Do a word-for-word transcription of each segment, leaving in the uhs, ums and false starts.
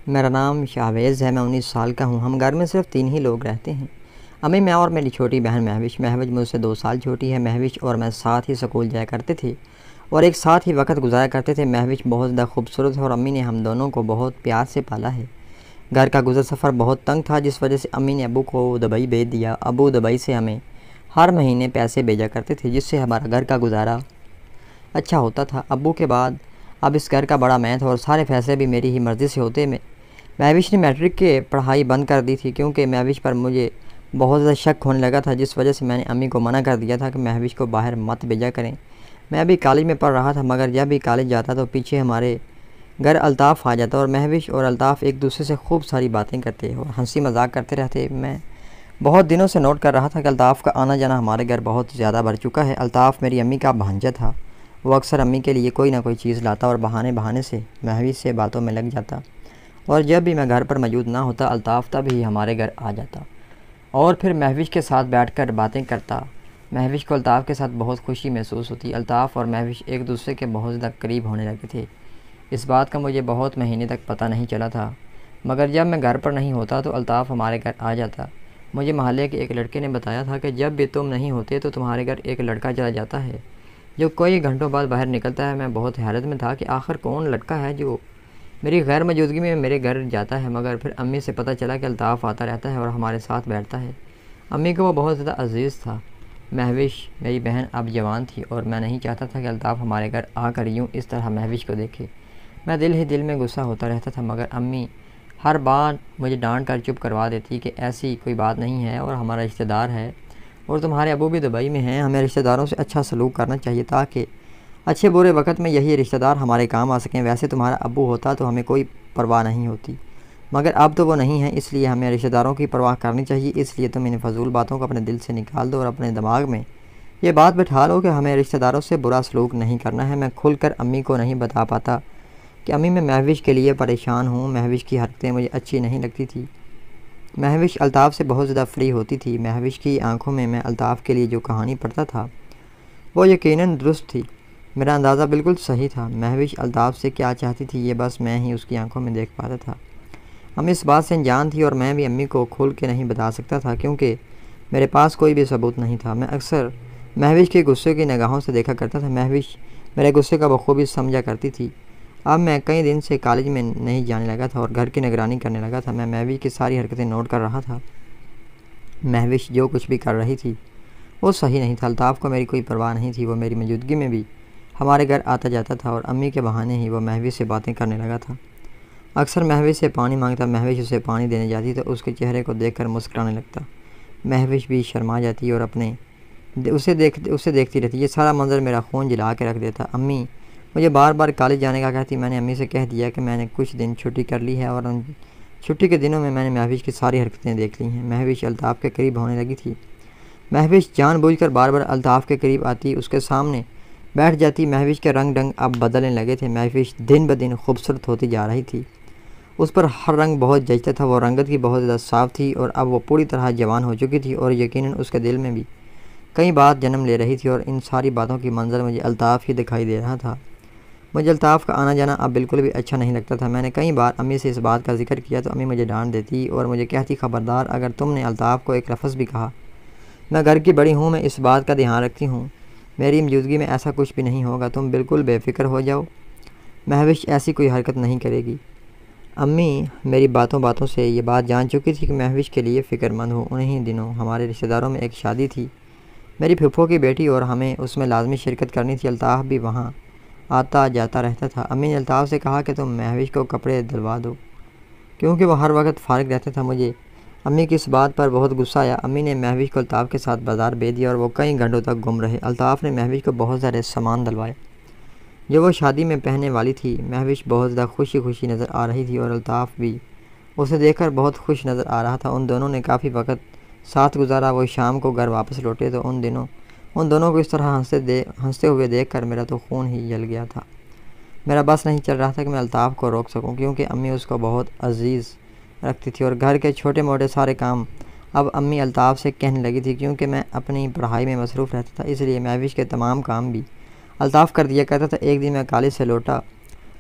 میرا نام شاہویز ہے، میں انیس سال کا ہوں۔ ہم گھر میں صرف تین ہی لوگ رہتے ہیں، امی، میں اور میری چھوٹی بہن مہوش۔ مہوش مجھ سے دو سال چھوٹی ہے۔ مہوش اور میں ساتھ ہی سکول جایا کرتے تھے اور ایک ساتھ ہی وقت گزارا کرتے تھے۔ مہوش بہت زیادہ خوبصورت ہے اور امی نے ہم دونوں کو بہت پیار سے پالا ہے۔ گھر کا گزر سفر بہت تنگ تھا، جس وجہ سے امی نے ابو کو دبئی بھیج دیا۔ ابو دبئی سے ہمیں ہر مہینے پیسے بھیجا کرتے تھے، جس سے ہمارا گھر کا گزارا اچھا ہوتا تھا۔ ابو کے بعد اب اس گھر کا بڑا میں تھا اور سارے فیصلے بھی میری ہی مرضی سے ہوتے۔ میں مہوش نے میٹرک کے پڑھائی بند کر دی تھی کیونکہ مہوش پر مجھے بہت زیادہ شک ہونے لگا تھا، جس وجہ سے میں نے امی کو منع کر دیا تھا کہ مہوش کو باہر مت بھیجا کریں۔ میں ابھی کالج میں پڑھ رہا تھا، مگر جب بھی کالج جاتا تو پیچھے ہمارے گھر الطاف آ جاتا اور مہوش اور الطاف ایک دوسرے سے خوب ساری باتیں کرتے اور ہنسی مذاق کرتے رہتے۔ میں بہت دنوں سے نوٹ کر رہا تھا کہ الطاف کا آنا جانا ہمارے گھر بہت زیادہ بڑھ چکا ہے۔ الطاف میری امی کا بھانجا تھا، وہ اکثر امی کے لیے کوئی نہ کوئی چیز لاتا اور بہانے بہانے سے مہوش سے باتوں میں لگ جاتا، اور جب بھی میں گھر پر موجود نہ ہوتا الطاف تب ہی ہمارے گھر آ جاتا اور پھر مہوش کے ساتھ بیٹھ کر باتیں کرتا۔ مہوش کو الطاف کے ساتھ بہت خوشی محسوس ہوتی۔ الطاف اور مہوش ایک دوسرے کے بہت زیادہ قریب ہونے لگے تھے۔ اس بات کا مجھے بہت مہینے تک پتہ نہیں چلا تھا، مگر جب میں گھر پر نہیں ہوتا تو الطاف ہمارے گھر آ جاتا۔ مجھے محلے کے ایک لڑکے نے بتایا تھا کہ جب بھی تم نہیں ہوتے تو تمہارے گھر ایک لڑکا چلا جاتا ہے جو کئی گھنٹوں بعد باہر نکلتا ہے۔ میں بہت حیرت میں تھا کہ آخر کون لڑکا ہے جو میری غیر موجودگی میں میرے گھر جاتا ہے، مگر پھر امی سے پتہ چلا کہ الطاف آتا رہتا ہے اور ہمارے ساتھ بیٹھتا ہے۔ امی کو وہ بہت زیادہ عزیز تھا۔ مہوش میری بہن اب جوان تھی اور میں نہیں چاہتا تھا کہ الطاف ہمارے گھر آ کر یوں اس طرح مہوش کو دیکھے۔ میں دل ہی دل میں غصہ ہوتا رہتا تھا، مگر امی ہر بار مجھے ڈانٹ کر چپ کروا دیتی کہ ایسی کوئی بات نہیں ہے اور ہمارا رشتہ دار ہے اور تمہارے ابو بھی دبئی میں ہیں، ہمیں رشتہ داروں سے اچھا سلوک کرنا چاہیے تاکہ اچھے برے وقت میں یہی رشتہ دار ہمارے کام آ سکیں۔ ویسے تمہارا ابو ہوتا تو ہمیں کوئی پرواہ نہیں ہوتی، مگر اب تو وہ نہیں ہے، اس لیے ہمیں رشتہ داروں کی پرواہ کرنی چاہیے۔ اس لیے تم ان فضول باتوں کو اپنے دل سے نکال دو اور اپنے دماغ میں یہ بات بٹھا لو کہ ہمیں رشتہ داروں سے برا سلوک نہیں کرنا ہے۔ میں کھل کر امی کو نہیں بتا پاتا کہ امی میں مہوش کے لیے پریشان ہوں۔ مہوش کی حرکتیں مجھے اچھی نہیں لگتی تھی۔ مہوش الطاف سے بہت زیادہ فری ہوتی تھی۔ مہوش کی آنکھوں میں میں الطاف کے لیے جو کہانی پڑھتا تھا وہ یقیناً درست تھی۔ میرا اندازہ بالکل صحیح تھا۔ مہوش الطاف سے کیا چاہتی تھی یہ بس میں ہی اس کی آنکھوں میں دیکھ پاتا تھا۔ امی اس بات سے انجان تھی اور میں بھی امی کو کھول کے نہیں بتا سکتا تھا کیونکہ میرے پاس کوئی بھی ثبوت نہیں تھا۔ میں اکثر مہوش کے غصے کی نگاہوں سے دیکھا کرتا تھا۔ مہوش میرے غصے کا بخوبی سمجھا کرتی تھی۔ اب میں کئی دن سے کالج میں نہیں جانے لگا تھا اور گھر کی نگرانی کرنے لگا تھا۔ میں مہوش کی ساری حرکتیں نوٹ کر رہا تھا۔ مہوش جو کچھ بھی کر رہی تھی وہ صحیح نہیں تھا۔ الطاف کو میری کوئی پرواہ نہیں تھی، وہ میری موجودگی میں بھی ہمارے گھر آتا جاتا تھا اور امی کے بہانے ہی وہ مہوش سے باتیں کرنے لگا تھا۔ اکثر مہوش سے پانی مانگتا، مہوش اسے پانی دینے جاتی تو اس کے چہرے کو دیکھ کر مسکرانے لگتا۔ مہوش بھی شرما جاتی اور اپنے اسے دیکھ اسے دیکھتی رہتی۔ یہ سارا منظر میرا خون جلا کے رکھ دیتا۔ امی مجھے بار بار کالج جانے کا کہتی۔ میں نے امی سے کہہ دیا کہ میں نے کچھ دن چھٹی کر لی ہے اور ان چھٹی کے دنوں میں میں نے مہوش کی ساری حرکتیں دیکھ لی ہیں۔ مہوش الطاف کے قریب ہونے لگی تھی۔ مہوش جان بوجھ کر بار بار الطاف کے قریب آتی، اس کے سامنے بیٹھ جاتی۔ مہوش کے رنگ ڈنگ اب بدلنے لگے تھے۔ مہوش دن بدن خوبصورت ہوتی جا رہی تھی۔ اس پر ہر رنگ بہت جچتا تھا۔ وہ رنگت کی بہت زیادہ صاف تھی اور اب وہ پوری طرح جوان ہو چکی تھی اور یقیناً اس کے دل میں بھی کئی بات جنم لے رہی تھی اور ان ساری باتوں کی منظر مجھے الطاف ہی دکھائی دے رہا تھا۔ مجھے الطاف کا آنا جانا اب بالکل بھی اچھا نہیں لگتا تھا۔ میں نے کئی بار امی سے اس بات کا ذکر کیا تو امی مجھے ڈانٹ دیتی اور مجھے کہتی، خبردار اگر تم نے الطاف کو ایک لفظ بھی کہا۔ میں گھر کی بڑی ہوں، میں اس بات کا دھیان رکھتی ہوں، میری موجودگی میں ایسا کچھ بھی نہیں ہوگا، تم بالکل بے فکر ہو جاؤ، مہوش ایسی کوئی حرکت نہیں کرے گی۔ امی میری باتوں باتوں سے یہ بات جان چکی تھی کہ مہوش کے لیے فکر مند ہوں۔ انہی دنوں ہمارے رشتہ داروں میں ایک شادی تھی، میری پھپھو کی بیٹی، اور ہمیں اس میں لازمی شرکت کرنی تھی۔ الطاف بھی وہاں آتا جاتا رہتا تھا۔ امی نے الطاف سے کہا کہ تم مہوش کو کپڑے دلوا دو کیونکہ وہ ہر وقت فارغ رہتا تھا۔ مجھے امی کی اس بات پر بہت غصہ آیا۔ امی نے مہوش کو الطاف کے ساتھ بازار بھیج دیا اور وہ کئی گھنٹوں تک گم رہے۔ الطاف نے مہوش کو بہت سارے سامان دلوائے جو وہ شادی میں پہننے والی تھی۔ مہوش بہت زیادہ خوشی خوشی نظر آ رہی تھی اور الطاف بھی اسے دیکھ کر بہت خوش نظر آ رہا تھا۔ ان دونوں نے کافی وقت ساتھ گزارا۔ وہ شام کو گھر واپس لوٹے تو ان دنوں ان دونوں کو اس طرح ہنستے دے ہنستے ہوئے دیکھ کر میرا تو خون ہی جل گیا تھا۔ میرا بس نہیں چل رہا تھا کہ میں الطاف کو روک سکوں کیونکہ امی اس کو بہت عزیز رکھتی تھی اور گھر کے چھوٹے موٹے سارے کام اب امی الطاف سے کہنے لگی تھی۔ کیونکہ میں اپنی پڑھائی میں مصروف رہتا تھا اس لیے مہوش کے تمام کام بھی الطاف کر دیا کرتا تھا۔ ایک دن میں کالج سے لوٹا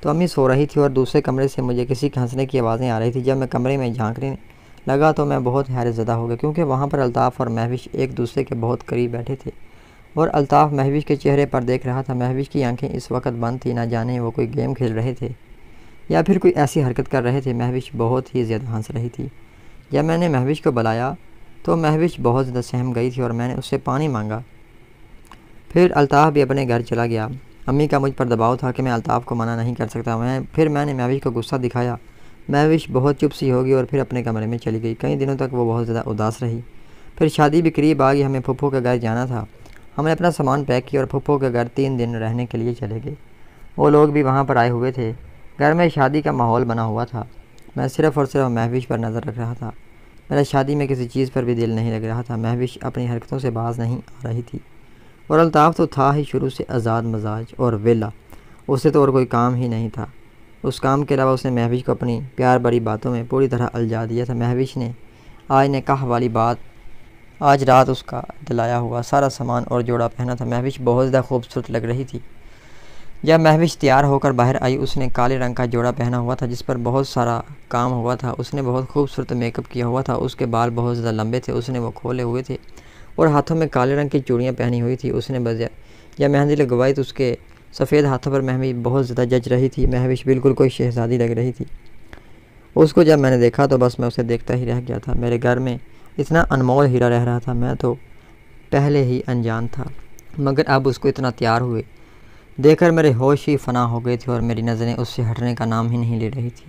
تو امی سو رہی تھی اور دوسرے کمرے سے مجھے کسی کے ہنسنے کی آوازیں آ رہی تھی۔ جب میں کمرے میں جھانکنے لگا تو میں بہت حیرت زدہ ہو گیا، کیونکہ وہاں پر الطاف اور مہوش ایک دوسرے کے بہت قریب بیٹھے تھے اور الطاف مہوش کے چہرے پر دیکھ رہا تھا۔ مہوش کی آنکھیں اس وقت بند تھیں، نہ جانے وہ کوئی گیم کھیل رہے تھے یا پھر کوئی ایسی حرکت کر رہے تھے۔ مہوش بہت ہی زیادہ ہنس رہی تھی۔ جب میں نے مہوش کو بلایا تو مہوش بہت زیادہ سہم گئی تھی اور میں نے اس سے پانی مانگا۔ پھر الطاف بھی اپنے گھر چلا گیا۔ امی کا مجھ پر دباؤ تھا کہ میں الطاف کو منع نہیں کر سکتا۔ میں پھر میں نے مہوش کو غصہ دکھایا۔ مہوش بہت چپ سی ہو گئی اور پھر اپنے کمرے میں چلی گئی۔ کئی دنوں تک وہ بہت زیادہ اداس رہی۔ پھر شادی بھی قریب آ گئی، ہمیں پھپھو کے گھر جانا تھا۔ ہم نے اپنا سامان پیک کیا اور پھپھو کے گھر تین دن رہنے کے لیے چلے گئے۔ وہ لوگ بھی وہاں پر آئے ہوئے تھے۔ گھر میں شادی کا ماحول بنا ہوا تھا۔ میں صرف اور صرف مہوش پر نظر رکھ رہا تھا۔ میرا شادی میں کسی چیز پر بھی دل نہیں لگ رہا تھا۔ مہوش اپنی حرکتوں سے باز نہیں آ رہی تھی اور الطاف تو تھا ہی شروع سے آزاد مزاج اور ویلا۔ اسے تو اور کوئی کام ہی نہیں تھا۔ اس کام کے علاوہ اس نے مہوش کو اپنی پیار بڑی باتوں میں پوری طرح الجھا دیا تھا۔ مہوش نے آج نکاح والی بات آج رات اس کا دلایا ہوا سارا سامان اور جوڑا پہنا تھا۔ مہوش بہت زیادہ خوبصورت لگ رہی تھی۔ جب مہوش تیار ہو کر باہر آئی، اس نے کالے رنگ کا جوڑا پہنا ہوا تھا جس پر بہت سارا کام ہوا تھا۔ اس نے بہت خوبصورت میک اپ کیا ہوا تھا۔ اس کے بال بہت زیادہ لمبے تھے، اس نے وہ کھولے ہوئے تھے اور ہاتھوں میں کالے رنگ کی چوڑیاں پہنی ہوئی تھی۔ اس نے بجائے جب مہندی لگوائی تو اس کے سفید ہاتھوں پر مہوش بہت زیادہ جچ رہی تھی۔ مہوش بالکل کوئی شہزادی لگ رہی تھی۔ اس کو جب میں نے دیکھا تو بس میں اسے دیکھتا ہی رہ گیا تھا۔ میرے گھر میں اتنا انمول ہیرا رہ رہا تھا، میں تو پہلے ہی انجان تھا، مگر اب اس کو اتنا تیار ہوئے دیکھ کر میرے ہوش ہی فنا ہو گئے تھے اور میری نظریں اس سے ہٹنے کا نام ہی نہیں لے رہی تھی۔